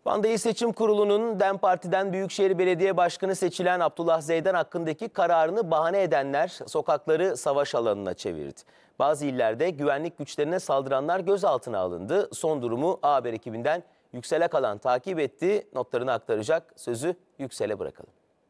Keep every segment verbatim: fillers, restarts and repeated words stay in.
Van'da İl Seçim Kurulu'nun DEM Parti'den Büyükşehir Belediye Başkanı seçilen Abdullah Zeydan hakkındaki kararını bahane edenler sokakları savaş alanına çevirdi. Bazı illerde güvenlik güçlerine saldıranlar gözaltına alındı. Son durumu A Haber ekibinden Yüksel Akalan takip etti. Notlarını aktaracak. Sözü Yüksel'e bırakalım.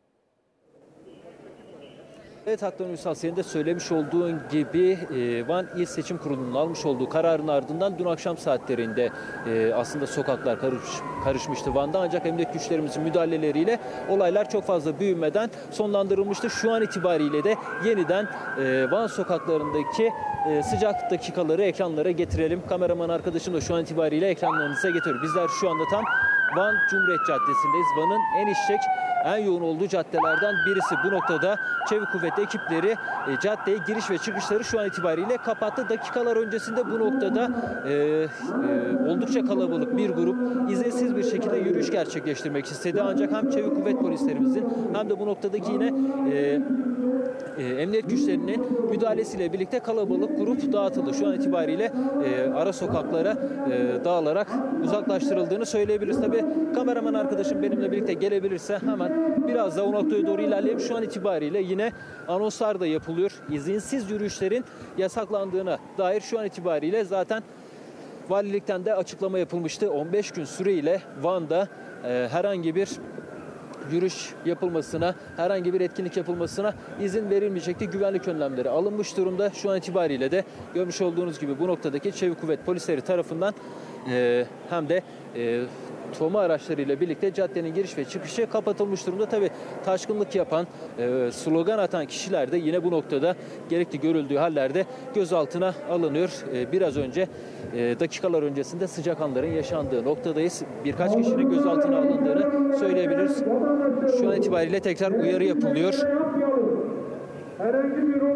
Evet Haktan Ünsal, senin de söylemiş olduğun gibi Van İl Seçim Kurulu'nun almış olduğu kararın ardından dün akşam saatlerinde aslında sokaklar karış, karışmıştı Van'da. Ancak emniyet güçlerimizin müdahaleleriyle olaylar çok fazla büyümeden sonlandırılmıştı. Şu an itibariyle de yeniden Van sokaklarındaki sıcak dakikaları ekranlara getirelim. Kameraman arkadaşım da şu an itibariyle ekranlarınıza getiriyor. Bizler şu anda tam Van Cumhuriyet Caddesi'ndeyiz. Van'ın en işlek, en yoğun olduğu caddelerden birisi. Bu noktada Çevik Kuvvet ekipleri e, caddeye giriş ve çıkışları şu an itibariyle kapattı. Dakikalar öncesinde bu noktada e, e, oldukça kalabalık bir grup izinsiz bir şekilde yürüyüş gerçekleştirmek istedi. Ancak hem Çevik Kuvvet polislerimizin hem de bu noktadaki yine e, e, emniyet güçlerinin müdahalesiyle birlikte kalabalık grup dağıtıldı. Şu an itibariyle e, ara sokaklara e, dağılarak uzaklaştırıldığını söyleyebiliriz. Tabii kameraman arkadaşım benimle birlikte gelebilirse hemen biraz da o noktaya doğru ilerleyelim. Şu an itibariyle yine anonslar da yapılıyor. İzinsiz yürüyüşlerin yasaklandığına dair şu an itibariyle zaten valilikten de açıklama yapılmıştı. on beş gün süreyle Van'da e, herhangi bir yürüyüş yapılmasına, herhangi bir etkinlik yapılmasına izin verilmeyecekti. Güvenlik önlemleri alınmış durumda. Şu an itibariyle de görmüş olduğunuz gibi bu noktadaki Çevik Kuvvet polisleri tarafından e, hem de e, toma araçlarıyla birlikte caddenin giriş ve çıkışı kapatılmış durumda. Tabii taşkınlık yapan, e, slogan atan kişiler de yine bu noktada gerekli görüldüğü hallerde gözaltına alınıyor. E, biraz önce e, dakikalar öncesinde sıcak anların yaşandığı noktadayız. Birkaç kişinin gözaltına alındığını söyleyebiliriz. Şu an itibariyle tekrar uyarı yapılıyor. Herhangi bir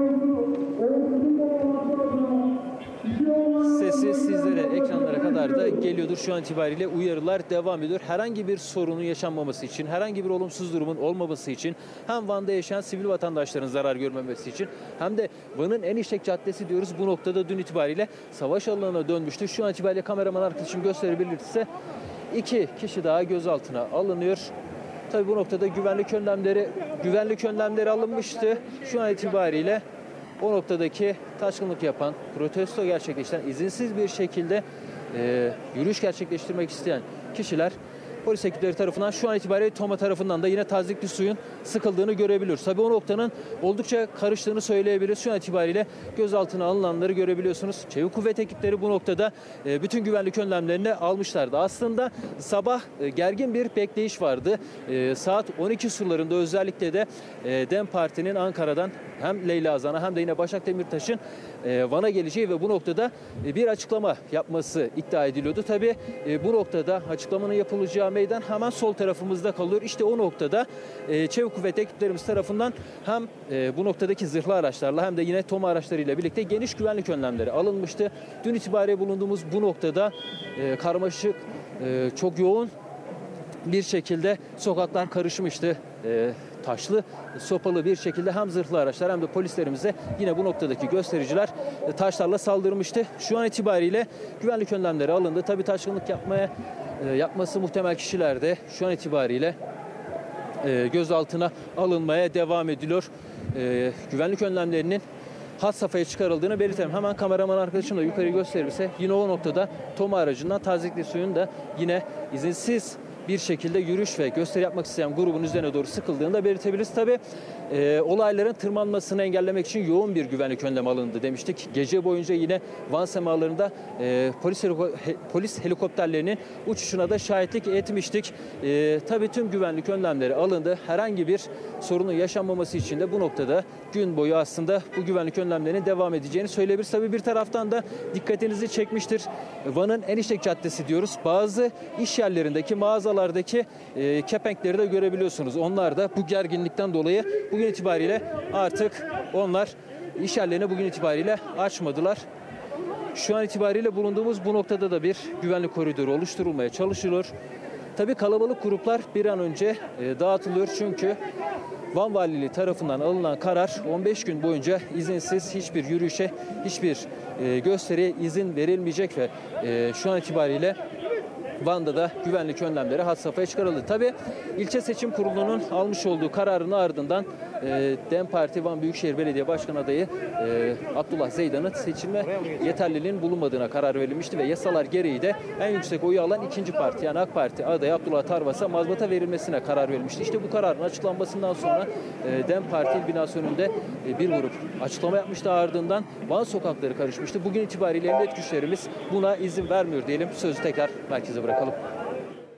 Sesi sizlere ekranlara kadar da geliyordur. Şu an itibariyle uyarılar devam ediyor. Herhangi bir sorunun yaşanmaması için, herhangi bir olumsuz durumun olmaması için, hem Van'da yaşayan sivil vatandaşların zarar görmemesi için hem de Van'ın en işlek caddesi diyoruz. Bu noktada dün itibariyle savaş alanına dönmüştü. Şu an itibariyle kameraman arkadaşım gösterebilirse iki kişi daha gözaltına alınıyor. Tabii bu noktada güvenlik önlemleri güvenlik önlemleri alınmıştı. Şu an itibariyle o noktadaki taşkınlık yapan, protesto gerçekleştiren, izinsiz bir şekilde e, yürüyüş gerçekleştirmek isteyen kişiler polis ekipleri tarafından şu an itibariyle TOMA tarafından da yine tazyikli suyun sıkıldığını görebiliyoruz. Tabii o noktanın oldukça karıştığını söyleyebiliriz. Şu an itibariyle gözaltına alınanları görebiliyorsunuz. Çevik Kuvvet ekipleri bu noktada e, bütün güvenlik önlemlerini almışlardı. Aslında sabah e, gergin bir bekleyiş vardı. E, saat on iki sularında özellikle de e, DEM Parti'nin Ankara'dan hem Leyla Zan'a hem de yine Başak Demirtaş'ın e, Van'a geleceği ve bu noktada e, bir açıklama yapması iddia ediliyordu. Tabii e, bu noktada açıklamanın yapılacağı meydan hemen sol tarafımızda kalıyor. İşte o noktada e, Çevik Kuvvet ekiplerimiz tarafından hem e, bu noktadaki zırhlı araçlarla hem de yine TOMA araçlarıyla birlikte geniş güvenlik önlemleri alınmıştı. Dün itibariyle bulunduğumuz bu noktada e, karmaşık, e, çok yoğun bir şekilde sokaklar karışmıştı. E, taşlı, sopalı bir şekilde hem zırhlı araçlar hem de polislerimize yine bu noktadaki göstericiler e, taşlarla saldırmıştı. Şu an itibariyle güvenlik önlemleri alındı. Tabii taşkınlık yapmaya e, yapması muhtemel kişiler de şu an itibariyle e, gözaltına alınmaya devam ediliyor. E, güvenlik önlemlerinin had safhaya çıkarıldığını belirtelim. Hemen kameraman arkadaşım da yukarı gösterirse yine o noktada TOMA aracından tazyikli suyun da yine izinsiz bir şekilde yürüyüş ve gösteri yapmak isteyen grubun üzerine doğru sıkıldığını da belirtebiliriz. Tabii e, olayların tırmanmasını engellemek için yoğun bir güvenlik önlemi alındı demiştik. Gece boyunca yine Van semalarında e, polis, heliko he, polis helikopterlerinin uçuşuna da şahitlik etmiştik. E, tabii tüm güvenlik önlemleri alındı. Herhangi bir sorunun yaşanmaması için de bu noktada gün boyu aslında bu güvenlik önlemlerinin devam edeceğini söyleyebiliriz. Tabii bir taraftan da dikkatinizi çekmiştir. Van'ın en işlek caddesi diyoruz. Bazı iş yerlerindeki mağazalar lardaki e, kepenkleri de görebiliyorsunuz. Onlar da bu gerginlikten dolayı bugün itibariyle artık onlar iş yerlerini bugün itibariyle açmadılar. Şu an itibariyle bulunduğumuz bu noktada da bir güvenlik koridoru oluşturulmaya çalışılıyor. Tabii kalabalık gruplar bir an önce e, dağıtılıyor çünkü Van Valiliği tarafından alınan karar on beş gün boyunca izinsiz hiçbir yürüyüşe, hiçbir e, gösteriye izin verilmeyecek ve e, şu an itibariyle Van'da da güvenlik önlemleri had safhaya çıkarıldı. Tabii ilçe seçim kurulunun almış olduğu kararının ardından e, DEM Parti Van Büyükşehir Belediye Başkan adayı e, Abdullah Zeydan'ın seçilme yeterliliğinin bulunmadığına karar verilmişti ve yasalar gereği de en yüksek oyu alan ikinci parti yani AK Parti adayı Abdullah Tarvas'a mazbata verilmesine karar verilmişti. İşte bu kararın açıklanmasından sonra e, DEM Parti il binası önünde e, bir grup açıklama yapmıştı, ardından Van sokakları karışmıştı. Bugün itibariyle emniyet güçlerimiz buna izin vermiyor diyelim. Sözü tekrar merkeze bırakalım.